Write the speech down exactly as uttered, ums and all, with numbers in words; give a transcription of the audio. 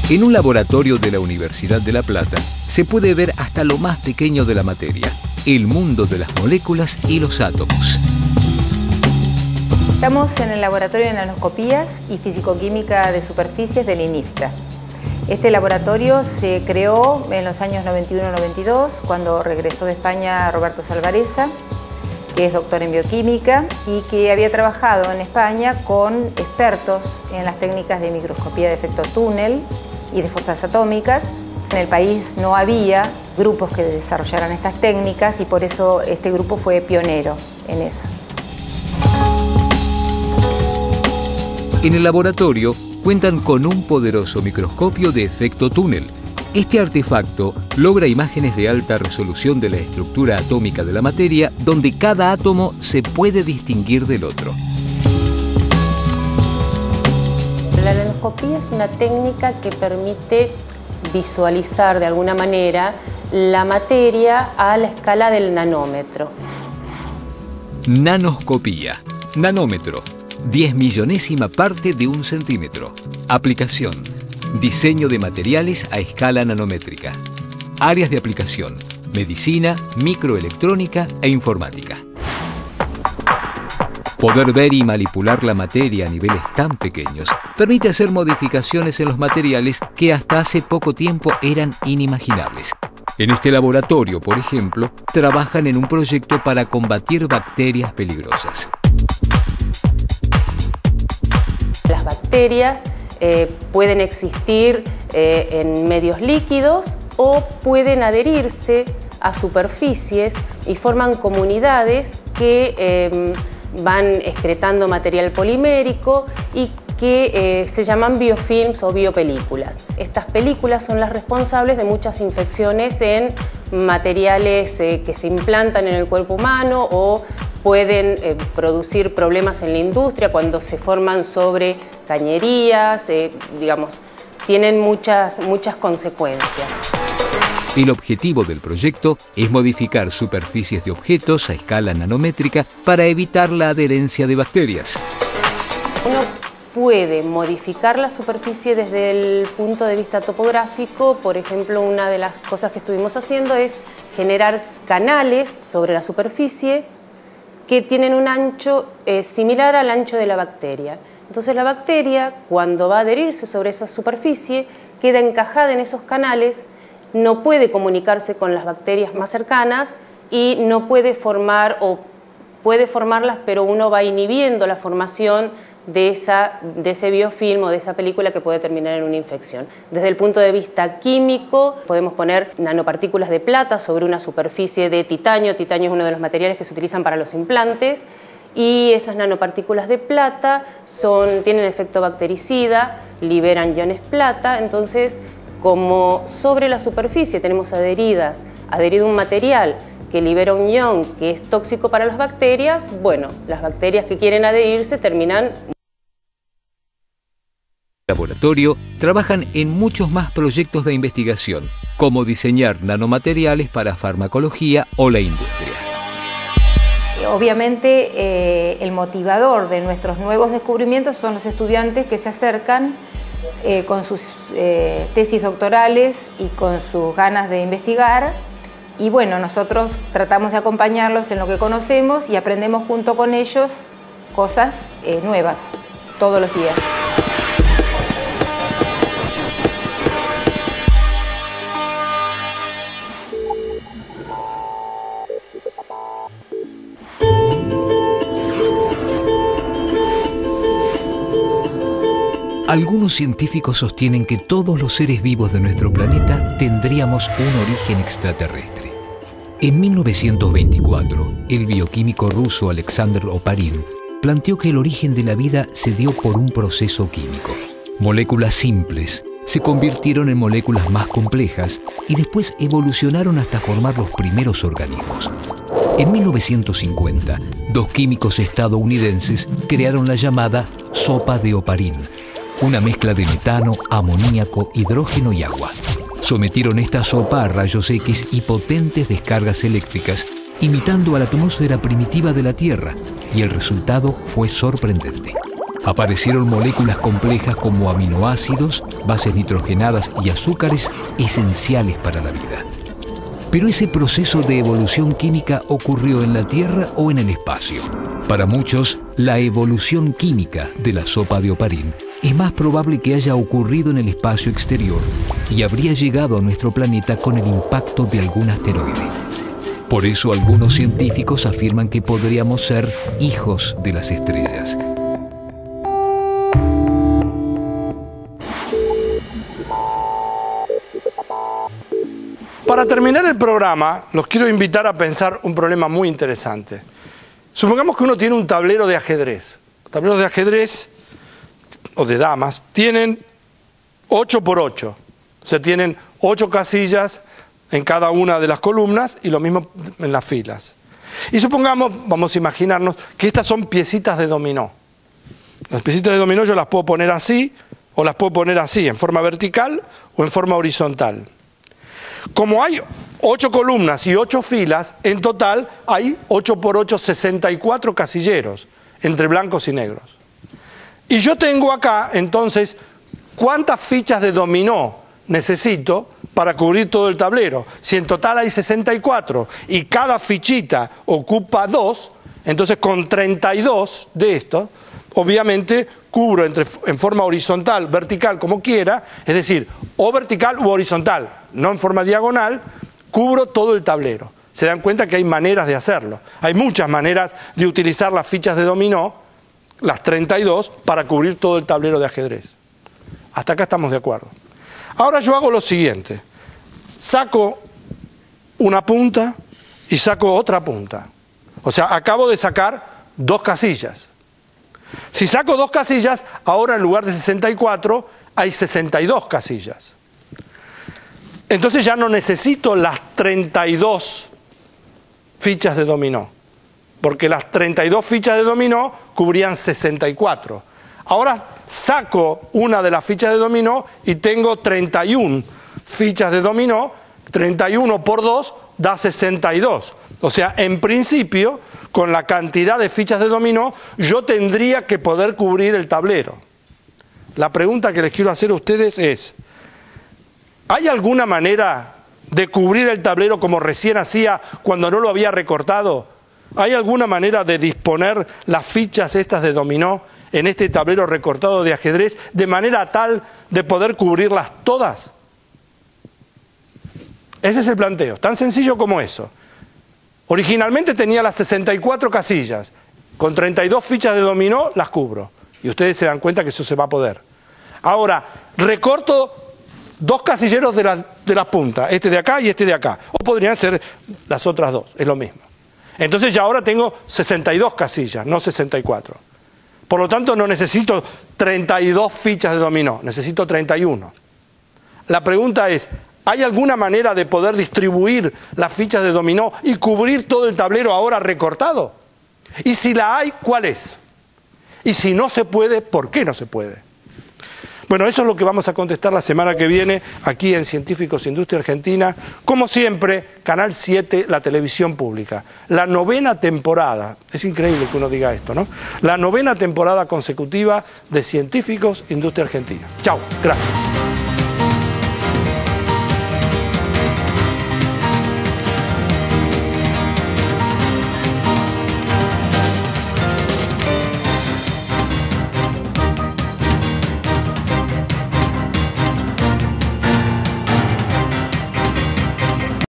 En un laboratorio de la Universidad de La Plata se puede ver hasta lo más pequeño de la materia, el mundo de las moléculas y los átomos. Estamos en el Laboratorio de Nanoscopías y Fisicoquímica de Superficies del INIFTA. Este laboratorio se creó en los años noventa y uno noventa y dos, cuando regresó de España Roberto Salvarezza, que es doctor en bioquímica y que había trabajado en España con expertos en las técnicas de microscopía de efecto túnel y de fosas atómicas. En el país no había grupos que desarrollaran estas técnicas y por eso este grupo fue pionero en eso. En el laboratorio cuentan con un poderoso microscopio de efecto túnel. Este artefacto logra imágenes de alta resolución de la estructura atómica de la materia, donde cada átomo se puede distinguir del otro. La nanoscopía es una técnica que permite visualizar de alguna manera la materia a la escala del nanómetro. Nanoscopía. Nanómetro. diez millonésima parte de un centímetro. Aplicación. Diseño de materiales a escala nanométrica. Áreas de aplicación. Medicina, microelectrónica e informática. Poder ver y manipular la materia a niveles tan pequeños permite hacer modificaciones en los materiales que hasta hace poco tiempo eran inimaginables. En este laboratorio, por ejemplo, trabajan en un proyecto para combatir bacterias peligrosas. Las bacterias eh, pueden existir eh, en medios líquidos o pueden adherirse a superficies y forman comunidades que eh, van excretando material polimérico y que eh, se llaman biofilms o biopelículas. Estas películas son las responsables de muchas infecciones en materiales eh, que se implantan en el cuerpo humano o pueden eh, producir problemas en la industria cuando se forman sobre cañerías, eh, digamos, tienen muchas, muchas consecuencias. El objetivo del proyecto es modificar superficies de objetos a escala nanométrica para evitar la adherencia de bacterias. Uno puede modificar la superficie desde el punto de vista topográfico. Por ejemplo, una de las cosas que estuvimos haciendo es generar canales sobre la superficie que tienen un ancho eh, similar al ancho de la bacteria. Entonces la bacteria, cuando va a adherirse sobre esa superficie, queda encajada en esos canales, no puede comunicarse con las bacterias más cercanas y no puede formar, o puede formarlas, pero uno va inhibiendo la formación de, esa, de ese biofilm o de esa película que puede terminar en una infección. Desde el punto de vista químico, podemos poner nanopartículas de plata sobre una superficie de titanio. Titanio es uno de los materiales que se utilizan para los implantes y esas nanopartículas de plata son, tienen efecto bactericida, liberan iones plata. Entonces, como sobre la superficie tenemos adheridas, adherido un material que libera un ion que es tóxico para las bacterias, bueno, las bacterias que quieren adherirse terminan. En el laboratorio trabajan en muchos más proyectos de investigación, como diseñar nanomateriales para farmacología o la industria. Obviamente, eh, el motivador de nuestros nuevos descubrimientos son los estudiantes que se acercan eh, con sus eh, tesis doctorales y con sus ganas de investigar. Y bueno, nosotros tratamos de acompañarlos en lo que conocemos y aprendemos junto con ellos cosas eh, nuevas todos los días. Algunos científicos sostienen que todos los seres vivos de nuestro planeta tendríamos un origen extraterrestre. En mil novecientos veinticuatro, el bioquímico ruso Alexander Oparin planteó que el origen de la vida se dio por un proceso químico. Moléculas simples se convirtieron en moléculas más complejas y después evolucionaron hasta formar los primeros organismos. En mil novecientos cincuenta, dos químicos estadounidenses crearon la llamada sopa de Oparin, una mezcla de metano, amoníaco, hidrógeno y agua. Sometieron esta sopa a rayos X y potentes descargas eléctricas, imitando a la atmósfera primitiva de la Tierra, y el resultado fue sorprendente. Aparecieron moléculas complejas como aminoácidos, bases nitrogenadas y azúcares esenciales para la vida. Pero ese proceso de evolución química ocurrió en la Tierra o en el espacio. Para muchos, la evolución química de la sopa de Oparín es más probable que haya ocurrido en el espacio exterior y habría llegado a nuestro planeta con el impacto de algún asteroide. Por eso algunos científicos afirman que podríamos ser hijos de las estrellas. Para terminar el programa, los quiero invitar a pensar un problema muy interesante. Supongamos que uno tiene un tablero de ajedrez. Tableros de ajedrez o de damas tienen ocho por ocho. O sea, tienen ocho casillas en cada una de las columnas y lo mismo en las filas. Y supongamos, vamos a imaginarnos, que estas son piecitas de dominó. Las piecitas de dominó yo las puedo poner así o las puedo poner así, en forma vertical o en forma horizontal. Como hay ocho columnas y ocho filas, en total hay ocho por ocho, sesenta y cuatro casilleros, entre blancos y negros. Y yo tengo acá, entonces, ¿cuántas fichas de dominó necesito para cubrir todo el tablero? Si en total hay sesenta y cuatro y cada fichita ocupa dos, entonces con treinta y dos de estos, obviamente cubro entre, en forma horizontal, vertical, como quiera, es decir, o vertical u horizontal, no en forma diagonal, cubro todo el tablero. Se dan cuenta que hay maneras de hacerlo. Hay muchas maneras de utilizar las fichas de dominó, las treinta y dos, para cubrir todo el tablero de ajedrez. Hasta acá estamos de acuerdo. Ahora yo hago lo siguiente. Saco una punta y saco otra punta. O sea, acabo de sacar dos casillas. Si saco dos casillas, ahora en lugar de sesenta y cuatro hay sesenta y dos casillas. Entonces ya no necesito las treinta y dos fichas de dominó, porque las treinta y dos fichas de dominó cubrían sesenta y cuatro. Ahora saco una de las fichas de dominó y tengo treinta y una fichas de dominó. treinta y uno por dos da sesenta y dos. O sea, en principio, con la cantidad de fichas de dominó, yo tendría que poder cubrir el tablero. La pregunta que les quiero hacer a ustedes es, ¿hay alguna manera de cubrir el tablero como recién hacía cuando no lo había recortado? ¿Hay alguna manera de disponer las fichas estas de dominó en este tablero recortado de ajedrez de manera tal de poder cubrirlas todas? Ese es el planteo, tan sencillo como eso. Originalmente tenía las sesenta y cuatro casillas, con treinta y dos fichas de dominó las cubro. Y ustedes se dan cuenta que eso se va a poder. Ahora, recorto dos casilleros de la, de la punta, este de acá y este de acá. O podrían ser las otras dos, es lo mismo. Entonces ya ahora tengo sesenta y dos casillas, no sesenta y cuatro. Por lo tanto no necesito treinta y dos fichas de dominó, necesito treinta y uno. La pregunta es, ¿hay alguna manera de poder distribuir las fichas de dominó y cubrir todo el tablero ahora recortado? Y si la hay, ¿cuál es? Y si no se puede, ¿por qué no se puede? Bueno, eso es lo que vamos a contestar la semana que viene aquí en Científicos Industria Argentina. Como siempre, Canal siete, la televisión pública. La novena temporada, es increíble que uno diga esto, ¿no? La novena temporada consecutiva de Científicos Industria Argentina. Chao, gracias.